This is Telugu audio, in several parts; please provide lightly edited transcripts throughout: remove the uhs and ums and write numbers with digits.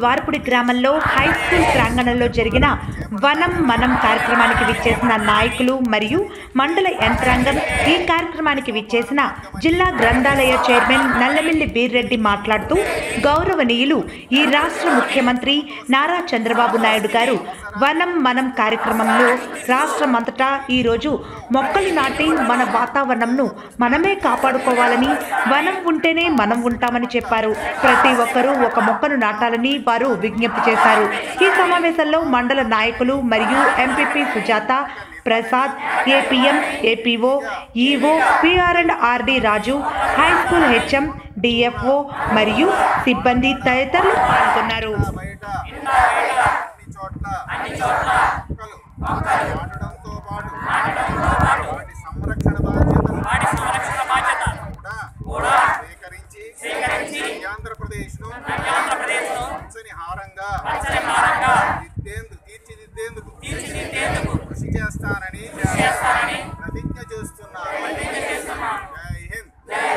ద్వారపుడి గ్రామంలో హై స్కూల్ ప్రాంగణంలో జరిగిన వనం మనం కార్యక్రమానికి విచ్చేసిన నాయకులు మరియు మండల యంత్రాంగం. ఈ కార్యక్రమానికి విచ్చేసిన జిల్లా గ్రంథాలయ చైర్మన్ నల్లమిల్లి వీర్రెడ్డి మాట్లాడుతూ, గౌరవనీయులు ఈ రాష్ట్ర ముఖ్యమంత్రి నారా చంద్రబాబు నాయుడు గారు వనం మనం కార్యక్రమంలో రాష్ట్రమంతటా ఈరోజు మొక్కలు నాటి మన వాతావరణంను మనమే కాపాడుకోవాలని, వనం ఉంటేనే మనం ఉంటామని చెప్పారు. ప్రతి ఒక్కరూ ఒక మొక్కను నాటాలని వారు విజ్ఞప్తి చేశారు. ఈ సమావేశంలో మండల నాయకులు మరియు MPP Sujatha, Prasad, APM, APO, EO, PR and RD Raju, high school HM, DFO మరియు సిబ్బంది తదితరులు పాల్గొన్నారు. తీర్చిదిద్దేందుకు కృషి చేస్తానని ప్రతిజ్ఞ చేస్తున్నాను. జై హింద్.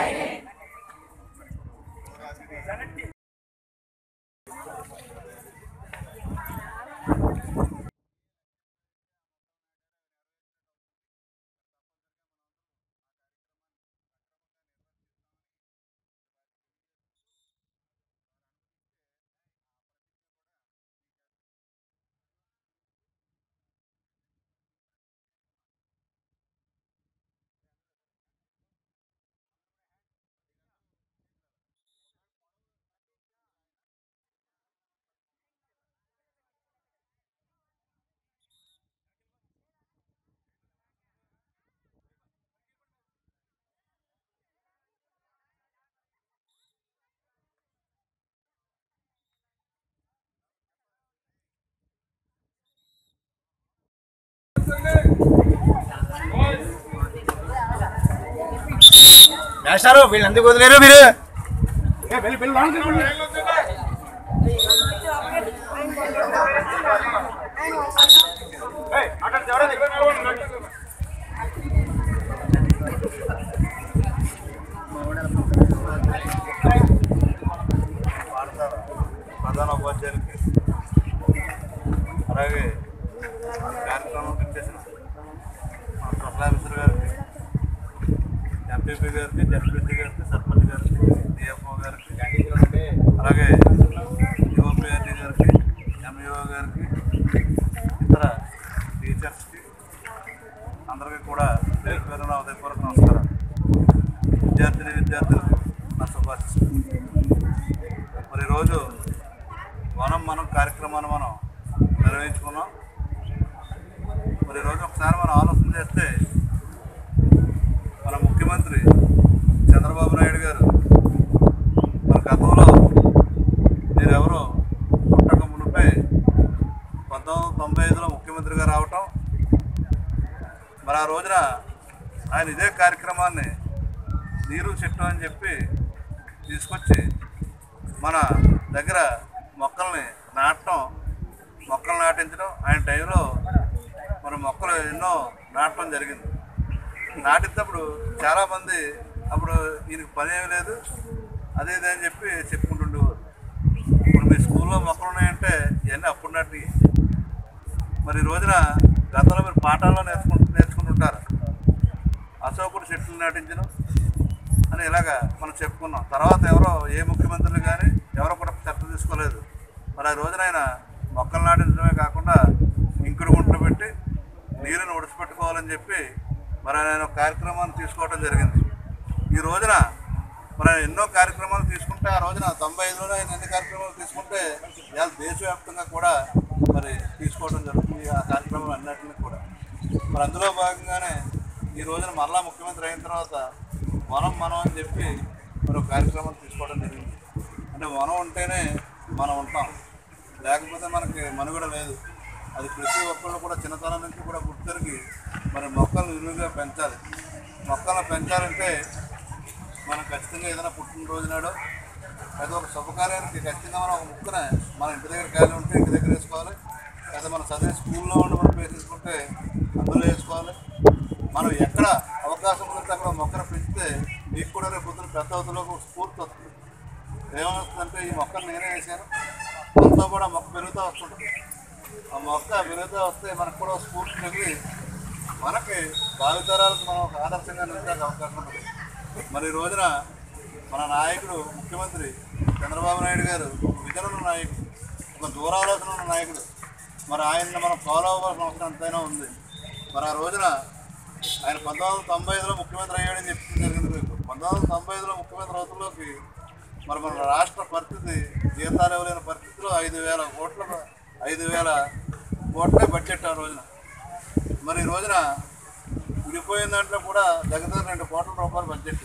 వేస్తారు వీళ్ళు ఎందుకు వదిలేరు మీరు? ప్రధాన ఉపాధ్యాయులకి అలాగే కార్యక్రమం చేసిన స్పెషల్ ఆఫీసర్ గారికి, ఎంపీపీ గారికి, జడ్పీసీ గారికి, సర్పంచ్ గారికి, డిఎఫ్ఓ గారికి, అలాగే యువపిఆర్డి గారికి, ఎంఈఓ గారికి, ఇతర టీచర్స్కి అందరికీ కూడా పేరు పేరున ఉదయపూర్వక నమస్కారం. విద్యార్థులకు నా శుభాశిస్తులు. మరి ఈరోజు వనం మనం కార్యక్రమాన్ని మనం నిర్వహించుకున్నాం. మరి ఈరోజు ఒకసారి మనం ఆలోచన చేస్తే మన ముఖ్యమంత్రి చంద్రబాబు నాయుడు గారు మన గతంలో మీరెవరో పుట్టక మునిపే 1995లో ముఖ్యమంత్రిగా రావటం, మరి ఆ రోజున ఆయన ఇదే కార్యక్రమాన్ని నీరు చెట్టు అని చెప్పి తీసుకొచ్చి మన దగ్గర మొక్కల్ని నాటించడం, ఆయన టైంలో మన మొక్కలు ఎన్నో నాటడం జరిగింది. నాటినప్పుడు చాలామంది అప్పుడు ఈయనకి పని ఏమీ లేదు అదే అని చెప్పి చెప్పుకుంటుండేవారు. ఇప్పుడు మీ స్కూల్లో మొక్కలు ఉన్నాయంటే ఇవన్నీ అప్పుడు నాటి. మరి ఈ రోజున గతంలో మీరు పాఠాల్లో నేర్చుకుంటుంటారు అశోకుడు చెట్లు నాటించడం అని ఇలాగా మనం చెప్పుకున్నాం. తర్వాత ఎవరో ఏ ముఖ్యమంత్రులు కానీ ఎవరో కూడా చర్చ తీసుకోలేదు. మరి ఆ రోజున ఆయన మొక్కలు నాటించడమే కాకుండా ఇంకుడు గుంటలు పెట్టి నీరుని ఒడిసిపెట్టుకోవాలని చెప్పి మరి ఆయన కార్యక్రమాన్ని తీసుకోవడం జరిగింది. ఈ రోజున మరి ఎన్నో కార్యక్రమాలు తీసుకుంటే, ఆ రోజున 95లోనే ఆయన ఎన్ని కార్యక్రమాలు తీసుకుంటే ఇవాళ దేశవ్యాప్తంగా కూడా మరి తీసుకోవడం జరుగుతుంది ఆ కార్యక్రమం అన్నింటినీ కూడా. మరి అందులో భాగంగానే ఈ రోజున మరలా ముఖ్యమంత్రి అయిన తర్వాత వనం మనం అని చెప్పి మరి కార్యక్రమం తీసుకోవడం జరిగింది. అంటే వనం ఉంటేనే మనం ఉంటాం, లేకపోతే మనకి మనుగడ లేదు. అది ప్రతి ఒక్కళ్ళు కూడా చిన్నతనం నుంచి కూడా గుర్తెరిగి మరి మొక్కలను విలువగా పెంచాలి. మొక్కలను పెంచాలంటే మనం ఖచ్చితంగా ఏదైనా పుట్టినరోజు నాడు లేదా ఒక శుభకార్యానికి ఖచ్చితంగా మనం ఒక ముక్కనే మన ఇంటి దగ్గర ఖాళీ ఉంటే ఇంటి దగ్గర వేసుకోవాలి, లేదా మన చదివే స్కూల్లో ఉండి మనం వేసేసుకుంటే అందులో వేసుకోవాలి. మనం ఎక్కడ అవకాశం ఉంటే అక్కడ మొక్కను పెంచితే మీకు కూడా రేపు పొద్దున పెద్ద అవుతులో ఒక స్ఫూర్తి వస్తుంది. ఏమవుతుందంటే ఈ మొక్కను నేనే వేసాను, మనతో కూడా మొక్క పెరుగుతూ వస్తుంటుంది. ఆ మొక్క పెరుగుతూ వస్తే మనకు కూడా స్ఫూర్తి కలిగి మనకి భావితరాలకు మనం ఒక ఆదర్శంగా నిలిచే అవకాశం ఉంటుంది. మరి ఈ రోజున మన నాయకుడు ముఖ్యమంత్రి చంద్రబాబు నాయుడు గారు విజన్ ఉన్న నాయకుడు, ఒక దూరాలోచన ఉన్న నాయకుడు. మరి ఆయన్ని మనం ఫాలో అవ్వాల్సిన అవసరం ఎంతైనా ఉంది. మరి ఆ రోజున ఆయన 1995లో ముఖ్యమంత్రి అయ్యాడని చెప్తుంది జరిగింది. మీకు 1995లో ముఖ్యమంత్రి అవుతుల్లోకి మరి మన రాష్ట్ర పరిస్థితి జీతాలు ఇవ్వలేని పరిస్థితిలో 5,000 కోట్లే బడ్జెట్ ఆ రోజున. మరి ఈ రోజున విడిపోయిన దాంట్లో కూడా దగ్గర 2 కోట్ల రూపాయల బడ్జెట్,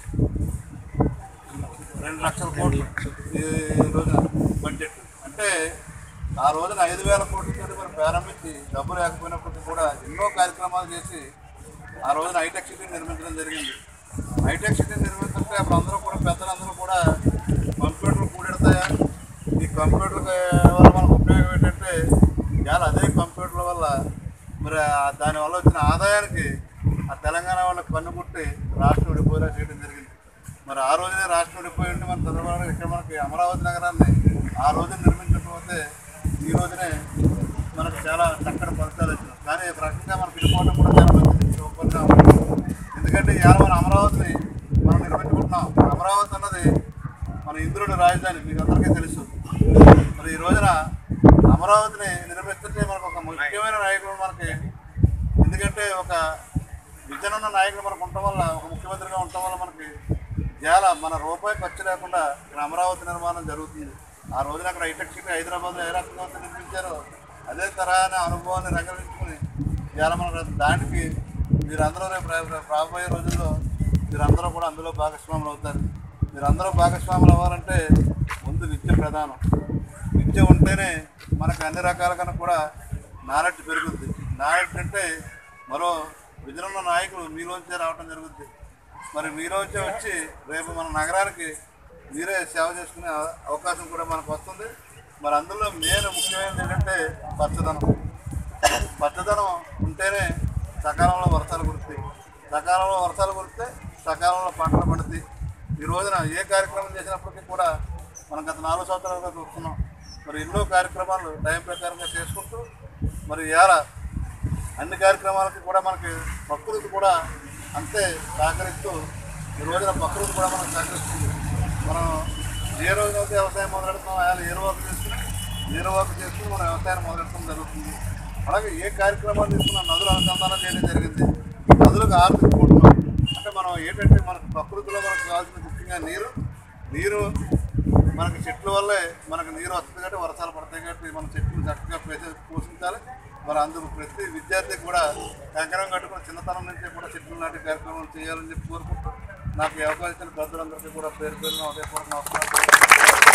2 లక్షల కోట్లు ఈ రోజున బడ్జెట్. అంటే ఆ రోజున 5,000 కోట్లతో మరి ప్రారంభించి డబ్బు లేకపోయినప్పటికీ కూడా ఎన్నో కార్యక్రమాలు చేసి ఆ రోజున హైటెక్ సిటీని నిర్మించడం జరిగింది. హైటెక్ సిటీని నిర్మించుంటే అప్పుడు అందరూ కూడా పెద్దలందరూ కూడా కంప్యూటర్లు కూడెడతాయా, ఈ కంప్యూటర్ల వల్ల మనకు ఉపయోగం ఏంటంటే ఇవాళ అదే కంప్యూటర్ల వల్ల మరి దానివల్ల వచ్చిన ఆదాయానికి ఆ తెలంగాణ వాళ్ళకి పన్నుకుట్టి రాష్ట్రం విడిపోయేలా చేయడం జరిగింది. మరి ఆ రోజునే రాష్ట్రం విడిపోయి ఉంటే మన చంద్రబాబు ఇక్కడ మనకి అమరావతి నగరాన్ని ఆ రోజున నిర్మించకపోతే ఈ రోజునే మనకు చాలా చక్కటి ఫలితాలు వచ్చినాయి. కానీ ప్రకటనగా మనకు విడిపోవడం కూడా చాలా మంచి ఉపరిణామం. ఎందుకంటే ఇవాళ మన అమరావతిని మనం నిర్మించుకుంటున్నాం. అమరావతి అన్నది మన ఇంద్రుడి రాజధాని, మీకు అందరికీ తెలుసు. మరి ఈ రోజున అమరావతిని నిర్మిస్తుంటే మనకు ఒక ముఖ్యమైన నాయకుడు మనకి, ఎందుకంటే ఒక విజన్ ఉన్న నాయకుడు మనకు ఉండటం వల్ల, ఒక ముఖ్యమంత్రిగా ఉండటం వల్ల మనకి ఇవాళ మన రూపాయి ఖర్చు లేకుండా ఇక్కడ అమరావతి నిర్మాణం జరుగుతుంది. ఆ రోజున అక్కడ హైటెక్ సిటీ హైదరాబాద్లో ఏ రకంగా నిర్మించారో అదే తరహాన అనుభవాన్ని రంగరించుకుని ఇవాళ మన దానికి మీరందరూ రాబోయే రోజుల్లో మీరందరూ కూడా అందులో భాగస్వాములు అవుతారు. మీరందరూ భాగస్వాములు అవ్వాలంటే ముందు విద్య ప్రధానం. విద్య ఉంటేనే మనకు అన్ని రకాలుగా కూడా నాలెడ్జ్ పెరుగుద్ది. నాలెడ్జ్ అంటే మరో విజనున్న నాయకులు మీలోంచే రావడం జరుగుద్ది. మరి మీలోంచే వచ్చి రేపు మన నగరానికి మీరే సేవ చేసుకునే అవకాశం కూడా మనకు వస్తుంది. మరి అందులో మెయిన్ ముఖ్యమైనది ఏంటంటే పచ్చదనం. పచ్చదనం ఉంటేనే సకాలంలో వర్షాలు కురుస్తాయి. సకాలంలో వర్షాలు కురిస్తే సకాలంలో పంటలు పండుతాయి. ఈ రోజున ఏ కార్యక్రమం చేసినప్పటికీ కూడా మనం గత 4 సంవత్సరాలుగా చూస్తున్నాం. మరి ఎన్నో కార్యక్రమాలు టైం ప్రకారంగా చేసుకుంటూ మరి ఇవాళ అన్ని కార్యక్రమాలకి కూడా మనకి ప్రకృతి కూడా అంతే సహకరిస్తూ ఈ రోజున ప్రకృతి కూడా మనకు సహకరిస్తుంది. మనం ఏ రోజునైతే వ్యవసాయం మొదలెడుతున్నాం అలా ఏరువాకు చేసుకుని మనం వ్యవసాయం మొదలెట్టడం జరుగుతుంది. అలాగే ఏ కార్యక్రమాలు తీసుకున్నా నదులు అనుసంధానం చేయడం జరిగింది. నదులకు ఆర్థిక కూడడం అంటే మనం ఏంటంటే మనకు ప్రకృతిలో మనకు కావాల్సిన ముఖ్యంగా నీరు మనకి చెట్ల వల్లే మనకు నీరు వస్తుంది కాబట్టి వర్షాలు పడతాయి కాబట్టి మన చెట్లు చక్కగా పోషించాలి. మరి అందుకు ప్రతి విద్యార్థికి కూడా కంకణం కట్టుకుని చిన్నతనం నుంచే కూడా చెట్లు నాటి కార్యక్రమాలు చేయాలని చెప్పి కోరుకుంటూ నాకు ఈ అవకాశం పెద్దలందరికీ కూడా పేరు పేరున ఉదయపూర్వక నమస్కారాలు.